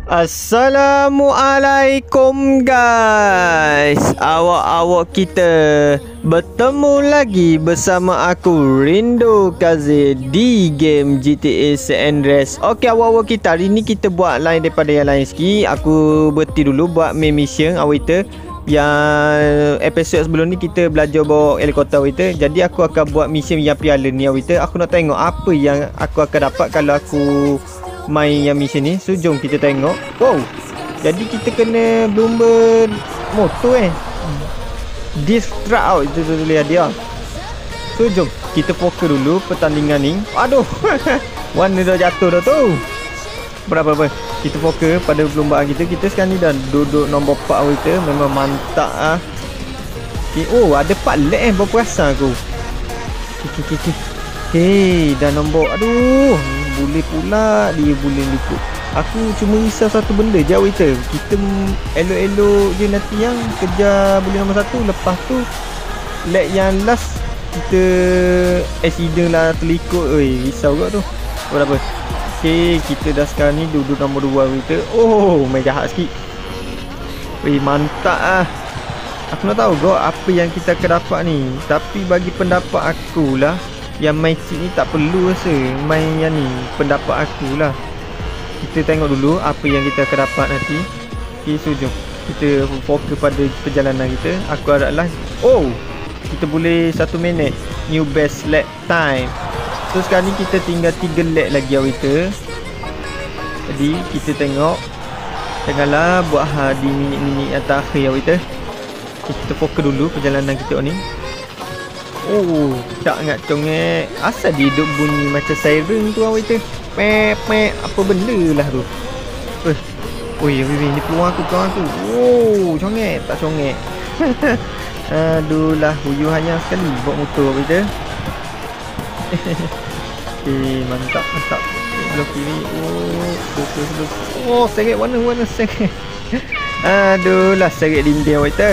Assalamualaikum guys. Awak-awak kita bertemu lagi bersama aku Rindo Kaze di game GTA San Andreas. Okey awak-awak kita, hari ni kita buat lain daripada yang lain sikit. Aku berhenti dulu buat main mission awak kita. Yang episod sebelum ni kita belajar bawa helikopter awak kita. Jadi aku akan buat mission yang piala ni awak kita. Aku nak tengok apa yang aku akan dapat kalau aku main yang mission ni. So jom kita tengok. Wow, jadi kita kena berlumba motor Disc track out. Itu boleh dia. So jom kita fokus dulu pertandingan ni. Aduh warna dah jatuh dah tu. Berapa kita fokus pada perlombaan kita. Kita sekarang ni dah duduk nombor 4 kita. Memang mantap ah. Okay. Oh ada 4 leg berperasan aku. Okay, dah nombor. Aduh, boleh pula dia boleh ikut. Aku cuma risau satu benda je waiter. Kita elok-elok je nanti yang kejar boleh nombor 1. Lepas tu leg yang last kita accident lah terlikut. Oi, risau kot tu. Berapa? Okay, kita dah sekarang ni duduk nombor 2 waiter. Oh, main jahat sikit. Oi, mantap ah. Aku nak tahu kau apa yang kita akan dapat ni. Tapi bagi pendapat aku lah, yang main cheat ni tak perlu rasa main yang ni. Pendapat aku lah. Kita tengok dulu apa yang kita akan dapat nanti. Okay, so jom kita fokus pada perjalanan kita. Aku haraplah. Oh, kita boleh 1 minit new best lap time. So sekarang ni kita tinggal 3 lap lagi kita. Jadi kita tengok. Janganlah buat di minit-minit yang terakhir kita. Kita fokus dulu perjalanan kita ni. Oh, tak ingat congek. Asal dia duduk bunyi macam siren tu awak kita. Pep, apa benda lah tu. Oh ya, ni peluang aku. Oh, congek, tak congek. Aduh lah, huyuh hanya sekali bawa motor awak kita. Okay, mantap. Belok kiri. Oh, fokus. Oh, seret warna seret. Aduh lah, seret dinding awak kita.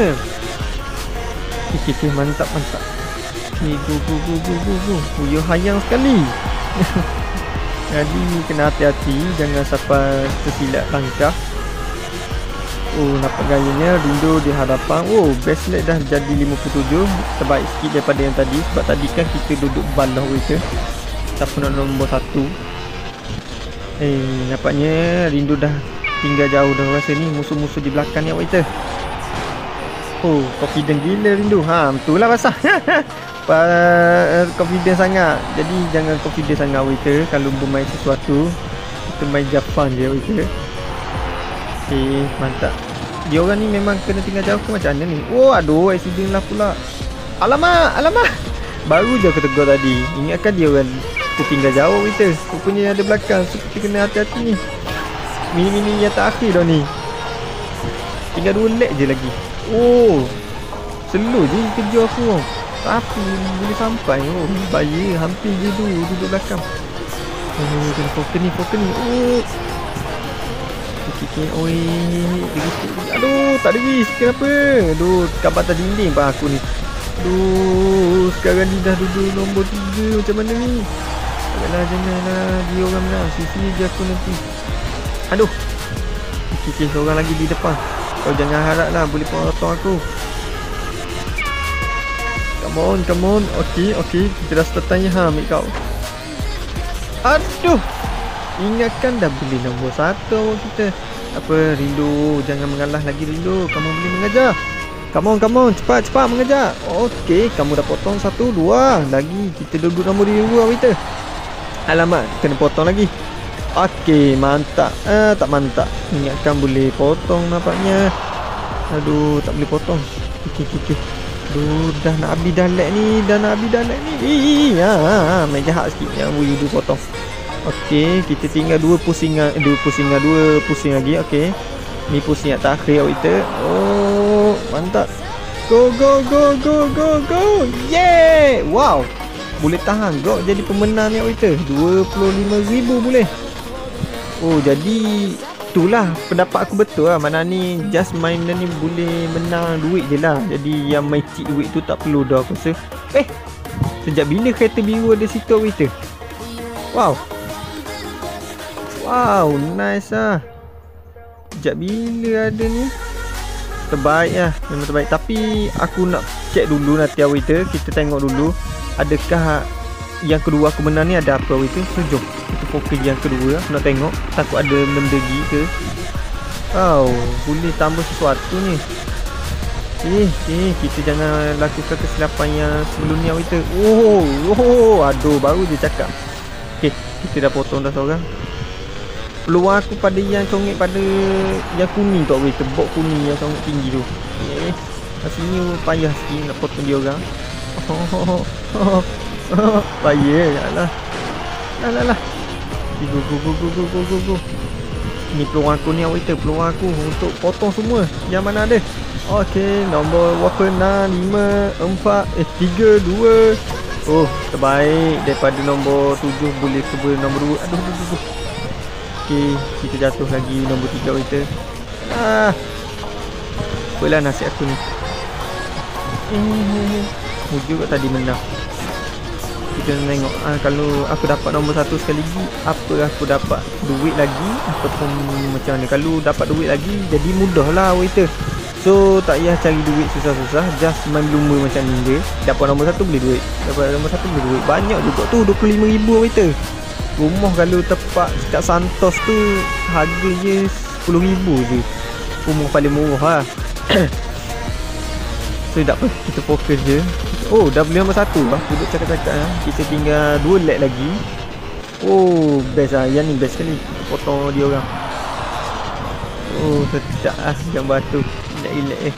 Okay, mantap. Okay, go. Huyuh hayang sekali. Jadi kena hati-hati, jangan sampai tersilap langkah. Oh, nampak gayanya Rindo di hadapan. Oh, best leg dah jadi 57. Terbaik sikit daripada yang tadi. Sebab tadi kan kita duduk balah kita. Siapa nak nombor 1. Nampaknya Rindo dah tinggal jauh dah rasa ni. Musuh-musuh di belakang ni awak kita. Oh, confident gila Rindo. Betul lah basah. Confident sangat. Jadi jangan confident sangat waiter. Kalau bermain sesuatu, kita main Japan je waiter. Okay, mantap. Dia orang ni memang kena tinggal jauh ke macam mana ni? Oh, aduh, accident lah pula. Alamak. Baru je aku tegur tadi. Ingatkan dia orang tertinggal jauh waiter. Rupanya ada belakang. So kita kena hati-hati ni. Mini-mini yang terakhir dah ni. Tinggal 2 leg je lagi. Oh, slow je kejar aku. Tapi boleh sampai. Oh, bahaya. Hampir je duduk belakang. Oh, kena fokus ni. Oh. Okay. Oi. Aduh, tak ada risk. Kenapa? Aduh, kabar atas dinding pak aku ni. Aduh, sekarang ni dah duduk nombor 3. Macam mana ni? Janganlah dia orang menang. Sisi je aku nanti. Aduh. Okay, seorang lagi di depan. Kau jangan harap lah boleh potong aku. Come on. Okay. Kita dah start tanya ambil kau. Aduh. Ingatkan dah boleh nombor 1 awak kita. Apa Rindo, jangan mengalah lagi Rindo. Kamu boleh mengejar. Come on. Cepat mengejar. Okay, kamu dah potong 1, 2 lagi. Kita duduk nombor 2 awak kita. Alamak, kena potong lagi. Okay, mantap. Tak mantap. Ingatkan boleh potong nampaknya. Aduh, tak boleh potong. Okay. Aduh, dah nak habis dah lag ni. Main jahat sikit. Yang boleh potong. Okay, kita tinggal 2 pusing lagi. Okay, ni pusing yang terakhir awak kita. Oh, mantap. Go. Yeah. Wow, boleh tahan kau jadi pemenang ni awak kita. 25,000 boleh. Oh, jadi itulah pendapat aku betul lah. Mana ni just main ni boleh menang duit je lah. Jadi yang main cheat duit tu tak perlu dah aku rasa. Sejak bila kereta biru ada situ awak kita? Wow, nice lah. sejak bila ada ni. Terbaik lah, memang terbaik. Tapi aku nak check dulu nanti waiter. Kita tengok dulu adakah yang kedua aku menang ni ada apa waiter. So jom kita fokus yang kedua. Aku nak tengok takut ada benda lagi ke. Boleh tambah sesuatu ni. Kita jangan lakukan kesilapan yang sebelum ni waiter. Aduh, baru je cakap. Kita dah potong dah seorang. Peluang aku pada yang congek pada yang kuning tu waiter. Bok kuning yang congek tinggi tu. Sini payah sikit nak potong dia orang. Payah. Alah. Go. Ni peluang aku ni waiter. Peluang aku untuk potong semua. Yang mana ada? Okey, nombor berapa? 6, 5, 4, 3, 2. Terbaik. Daripada nombor 7 boleh ke nombor 2. Aduh. Okey, kita jatuh lagi nombor 3 waiter. Apalah nasib aku ni. Juga tadi menang. Kita tengok kalau aku dapat nombor 1 sekali lagi, apa aku dapat duit lagi ataupun macam mana. Kalau dapat duit lagi jadi mudah lah waiter. So tak payah cari duit susah-susah, just main lumba macam ni je. Dapat nombor 1 beli duit. Banyak juga tu, 25,000 waiter. Rumah kalau tepat kat Santos tu harga je 10,000 je. Rumah paling murah lah. So tak apa, kita fokus je. Dah beli nombor 1 lah. Duduk cakap-cakap lah. Kita tinggal 2 leg lagi. Best lah. Yang ni best sekali. Kita potong dia orang. Sedap lah gambar tu. Relax.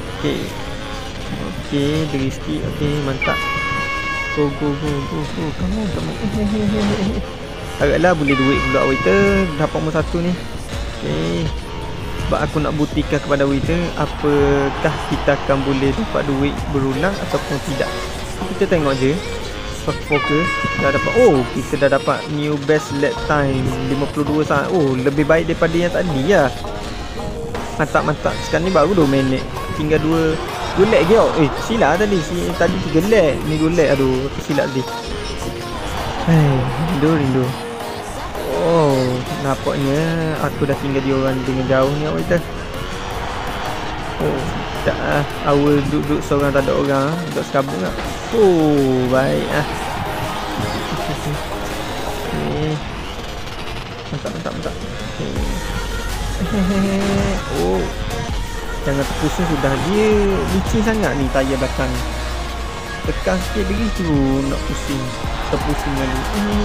Okay, diri sikit. Okay, mantap. Go. Come on. Agaklah boleh duit pula waiter. Dapat nombor 1 ni. Okay. Sebab aku nak buktikan kepada waiter apakah kita akan boleh dapat duit berulang ataupun tidak. Kita tengok je. Fokus. Dah dapat. Kita dah dapat new best lag time 52 saat. Lebih baik daripada yang tadi lah. Mantap. Sekarang ni baru 2 minit. Tinggal 2 lag je. Silap tadi. Tadi 3 lag. Ni 2 lag. Aduh, aku silap tadi. Rindu. Nampaknya aku dah tinggal dia orang dengan jauh ni waiter. Tak lah. Awal duduk seorang tak ada orang. Duduk sekabung lah. Baik lah. Mantap. Jangan terpusing sudah. Dia licin sangat ni tayar belakang ni. Tekan sikit lagi tu nak pusing. Terpusing lagi.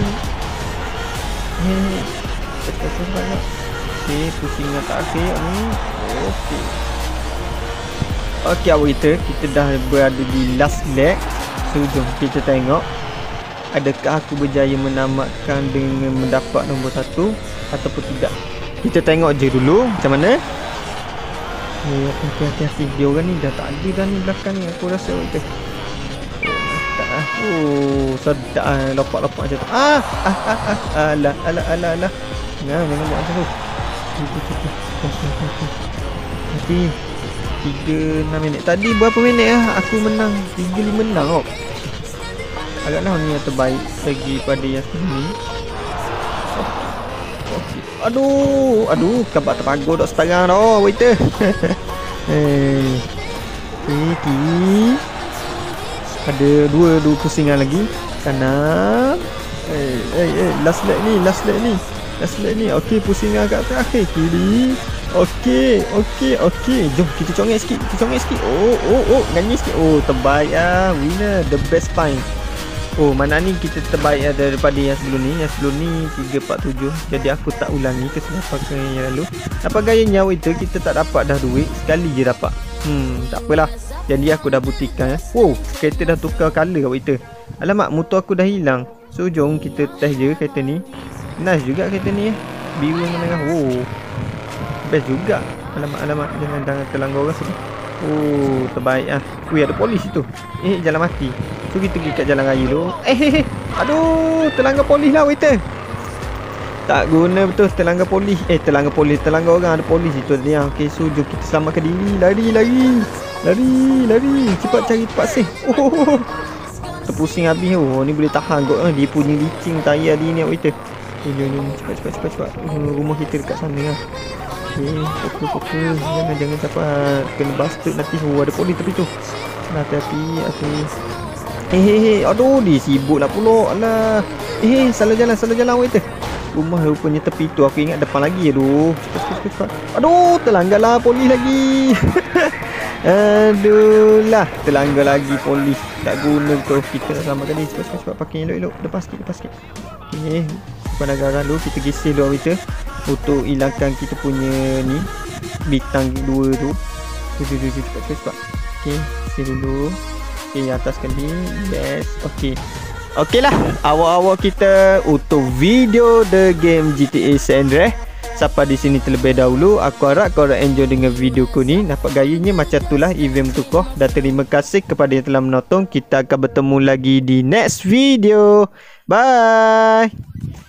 Tekan banyak. Pusing dengan tak akhir ni. Okey waiter, kita dah berada di last leg. So jom kita tengok adakah aku berjaya menamatkan dengan mendapat nombor 1 ataupun tidak. Kita tengok je dulu macam mana. Hati-hati. Dia orang ni dah tak ada dah ni belakang ni aku rasa waiter. Sedap lopak-lopak macam tu. Alah. Jangan buat macam tu. Nanti 3-6 minit. Tadi berapa minit aku menang? 3-5 menang agaklah ni yang terbaik bagi pada yang ni. Aduh, kabak terpagur dok sekarang dah waiter. Ada dua pusingan lagi kanan. Last leg ni. Okey, pusingan kat terakhir kiri. Okey. Jom kita congek sikit. Nyanyi sikit. Terbaik lah. Winner, the best time. Mana ni kita terbaik daripada yang sebelum ni. Yang sebelum ni 347. Jadi aku tak ulangi kesilapan yang lalu. Apa gayanya waiter, kita tak dapat dah duit. Sekali je dapat. Tak apalah. Jadi aku dah buktikan. Kereta dah tukar colour waiter. Alamak, motor aku dah hilang. So jom kita test je kereta ni. Nice juga kereta ni biru dengan merah. Best juga. Alamak, jangan terlanggar orang sini. Terbaik lah. Ada polis tu. Jalan mati. So kita pergi kat jalan raya dulu. Aduh, terlanggar polis lah waiter. Tak guna betul terlanggar polis. Terlanggar orang, ada polis itu tadi. Okay, so jom kita selamatkan diri. Lari. Cepat cari tempat safe. Terpusing habis. Ni boleh tahan kot. Dia punya licin tayar dia ni waiter. Jom cepat. Rumah kita dekat sana lah. Okay, fokus. Jangan dapat kena bastard nanti. Oh, ada polis tepi tu. Nah, hati-hati. Aduh, dia sibuk lah pula. Alah. Salah jalan waiter. Rumah rupanya tepi tu. Aku ingat depan lagi. Aduh, cepat. Aduh, terlanggar lah polis lagi. Aduh lah, terlanggar lagi polis. Tak guna tu. Kita nak selamatkan dia. Cepat parking elok-elok. Lepas sikit. Okay, simpan agaran dulu. Kita geser dulu waiter untuk hilangkan kita punya ni bintang 2 tu. Cepat. Okay, geser dulu. Okay, atas sekali. Yes. Okay lah, awal-awal kita untuk video The Game GTA San Andreas sampai di sini terlebih dahulu. Aku harap korang enjoy dengan video ku ni. Nampak gayanya macam tu lah event bertukoh. Dan terima kasih kepada yang telah menonton. Kita akan bertemu lagi di next video. Bye.